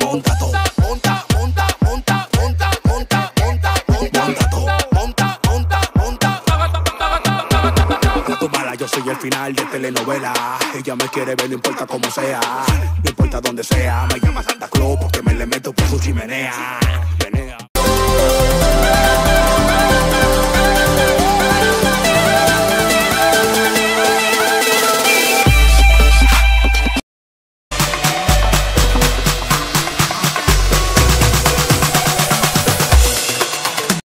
monta todo. Monta, monta, monta, monta, monta, monta, monta, monta todo. Monta, monta, monta. Gato mala, yo soy el final de telenovela. Ella me quiere ver, no importa cómo sea. No importa donde sea. Me llama Santa Claus porque me le meto por su chimenea.